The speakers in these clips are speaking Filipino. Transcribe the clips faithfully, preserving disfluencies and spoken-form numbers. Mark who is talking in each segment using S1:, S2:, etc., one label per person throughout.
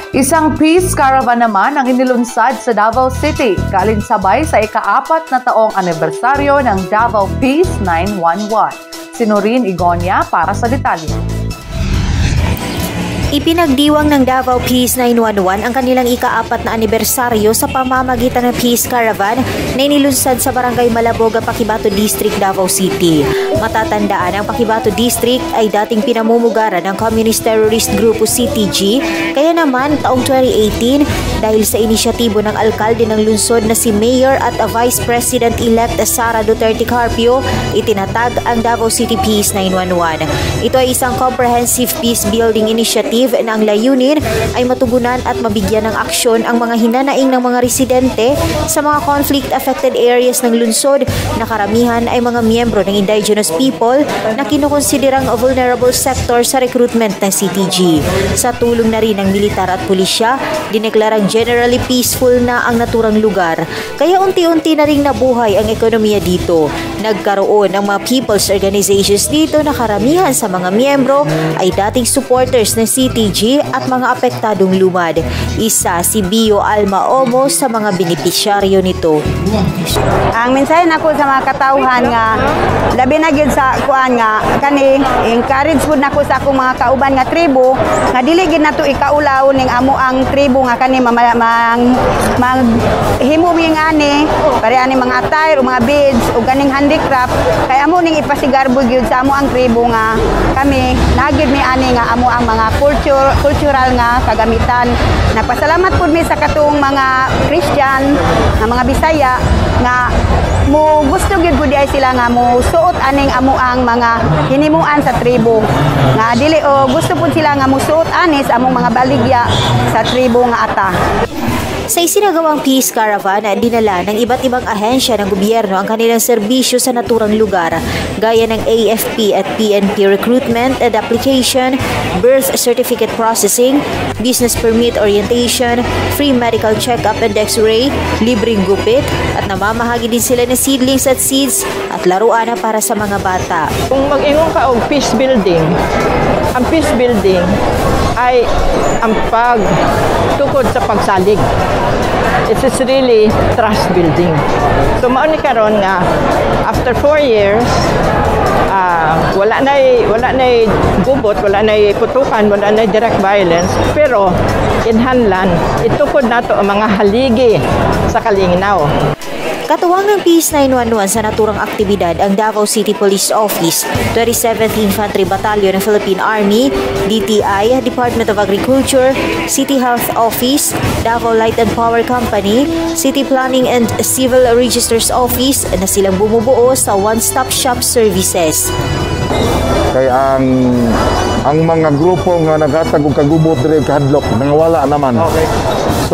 S1: Isang peace caravan naman ang inilunsad sa Davao City, kalinsabay sa ikaapat na taong anibersaryo ng Davao Peace nine one one. Si Noreen Igonia para sa detalye.
S2: Ipinagdiwang ng Davao Peace nine one one ang kanilang ikaapat na anibersaryo sa pamamagitan ng Peace Caravan na inilunsad sa Barangay Malaboga, Paquibato District, Davao City. Matatandaan, ang Paquibato District ay dating pinamumugaran ng Communist Terrorist Grupo C T G, kaya naman taong twenty eighteen, dahil sa inisyatibo ng alkalde ng lungsod na si Mayor at Vice President-elect Sara Duterte Carpio, itinatag ang Davao City Peace nine one one. Ito ay isang comprehensive peace building initiative na ang layunin ay matugunan at mabigyan ng aksyon ang mga hinanaing ng mga residente sa mga conflict-affected areas ng lungsod na karamihan ay mga miyembro ng indigenous people na kinukonsiderang vulnerable sector sa recruitment ng C T G. Sa tulong na rin ng militar at pulisya, dineklarang generally peaceful na ang naturang lugar, kaya unti-unti na ring nabuhay ang ekonomiya dito. Nagkaroon ng mga people's organizations dito na karamihan sa mga miyembro ay dating supporters ng C T G at mga apektadong lumad. Isa si Bio Alma Omo sa mga benepisyaryo nito.
S3: Ang mensahe nako sa mga katawhan nga labi na gyud sa kuan nga kani encourage pud nako sa akong mga kauban nga tribo nga dili gid nato ikaulaw ning amo ang tribo nga kani mang maghimo mi ngani pare ani mga attire o mga beads o ganing handicraft kay amo ning ipasigarbo gyud sa amo ang tribo nga kami nagid mi ani nga amo ang mga culture cultural nga kagamitan. Nagpasalamat pud mi sa katong mga Christian nga mga Bisaya nga mo gusto gyud pud ay sila nga mo suot aning amo ang mga hinimuan sa tribo nga dili o gusto pud sila nga mo suot anis among mga baligya sa tribo nga ata.
S2: Sa isinagawang Peace Caravan, dinala ng iba't ibang ahensya ng gobyerno ang kanilang serbisyo sa naturang lugar, gaya ng A F P at P N P recruitment and application, birth certificate processing, business permit orientation, free medical check-up and x-ray, libreng gupit, at namamahagi din sila ng seedlings at seeds at laruan para sa mga bata.
S4: Kung mag-ingon ka og peace building, ang peace building ay ang pagtukod sa pagsalig. It is really trust building. So mao ni karon nga after four years uh, wala na wala na gubot, wala na putukan, wala na direct violence, pero inhanlan itukod nato ang mga haligi sa kalinginaw.
S2: Katuwang ng Peace nine one one sa naturang aktibidad ang Davao City Police Office, twenty-seventh Infantry Battalion ng Philippine Army, D T I, Department of Agriculture, City Health Office, Davao Light and Power Company, City Planning and Civil Registers Office na silang bumubuo sa one-stop shop services.
S5: Kaya ang ang mga grupo nga naghatag og kagubot diri kahadlok nangawala naman. Okay. So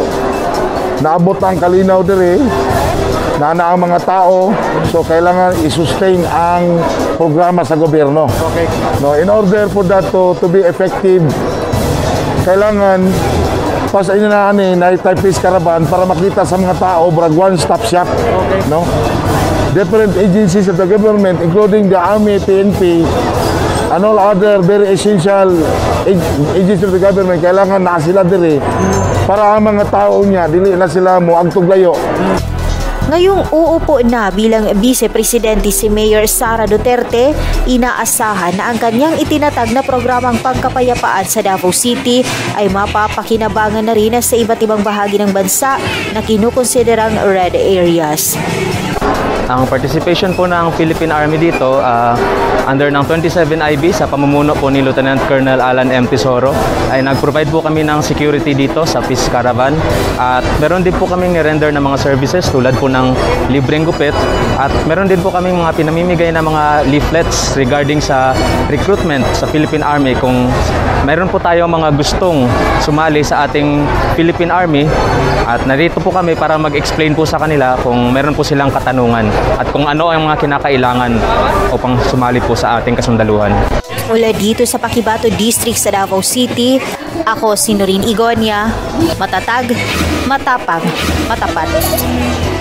S5: naabot ang kalinaw diri na na ang mga tao, so kailangan i-sustain ang programa sa gobyerno. Okay. No, in order for that to, to be effective, kailangan pas ina na ani na type peace caravan para makita sa mga tao brag one stop shop. Okay. No, different agencies of the government including the Army, P N P and all other very essential agencies of the government, kailangan na sila diri para ang mga tao niya dili na sila mo ang tuglayo.
S2: Ngayong uupo na bilang Vice Presidente si Mayor Sara Duterte, inaasahan na ang kanyang itinatag na programang pangkapayapaan sa Davao City ay mapapakinabangan na rin sa iba't ibang bahagi ng bansa na kinukonsiderang red areas.
S6: Ang participation po ng Philippine Army dito uh, under ng twenty-seven I B sa pamumuno po ni Lieutenant Colonel Alan M. Tesoro ay nag-provide po kami ng security dito sa Peace Caravan at meron din po kaming ni-render ng mga services tulad po ng libreng gupit at meron din po kaming mga pinamimigay na mga leaflets regarding sa recruitment sa Philippine Army. Kung meron po tayo mga gustong sumali sa ating Philippine Army at narito po kami para mag-explain po sa kanila kung meron po silang katanungan at kung ano ang mga kinakailangan upang sumali po sa ating kasundaluhan.
S2: Mula dito sa Paquibato District sa Davao City, ako si Noreen Igonia, matatag, matapang, matapat.